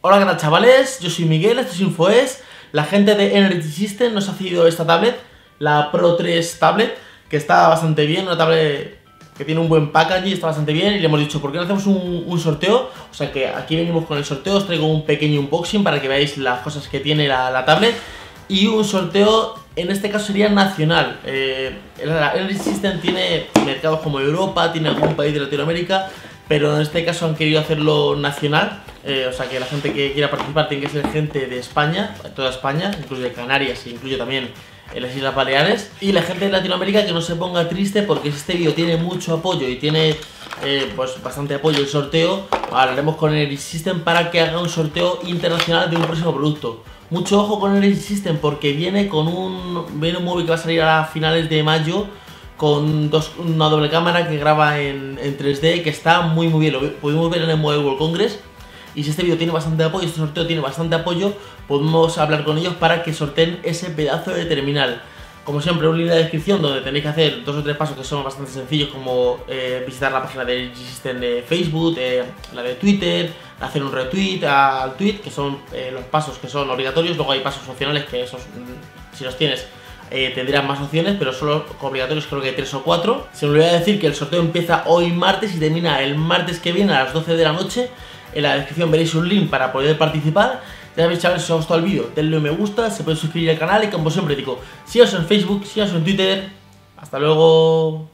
Hola, ¿qué tal, chavales? Yo soy Miguel, esto es InfoES. La gente de Energy System nos ha cedido esta tablet, la Pro 3 Tablet, que está bastante bien, una tablet que tiene un buen packaging, está bastante bien. Y le hemos dicho, ¿por qué no hacemos un sorteo? O sea que aquí venimos con el sorteo, os traigo un pequeño unboxing para que veáis las cosas que tiene la tablet. Y un sorteo, en este caso sería nacional. Energy System tiene mercados como Europa, tiene algún país de Latinoamérica, pero en este caso han querido hacerlo nacional. O sea que la gente que quiera participar tiene que ser gente de España, de toda España, incluye Canarias e incluye también las Islas Baleares. Y la gente de Latinoamérica que no se ponga triste porque si este vídeo tiene mucho apoyo y tiene pues bastante apoyo el sorteo, hablaremos con Energy System para que haga un sorteo internacional de un próximo producto. Mucho ojo con Energy System porque viene un móvil que va a salir a finales de mayo con una doble cámara que graba en 3D, que está muy bien, lo podemos ver en el Mobile World Congress. Y si este vídeo tiene bastante apoyo, este sorteo tiene bastante apoyo, podemos hablar con ellos para que sorteen ese pedazo de terminal. Como siempre, un link en la descripción donde tenéis que hacer 2 o 3 pasos que son bastante sencillos, como visitar la página de Energy System de Facebook, la de Twitter, hacer un retweet al tweet, que son los pasos que son obligatorios. Luego hay pasos opcionales que esos, si los tienes, tendrán más opciones, pero solo obligatorios creo que hay 3 o 4. Se me olvidó decir que el sorteo empieza hoy martes y termina el martes que viene a las 12 de la noche. En la descripción veréis un link para poder participar. Ya sabéis, chavales, si os ha gustado el vídeo, denle un me gusta, se puede suscribir al canal y como siempre digo, síganos en Facebook, síganos en Twitter. Hasta luego.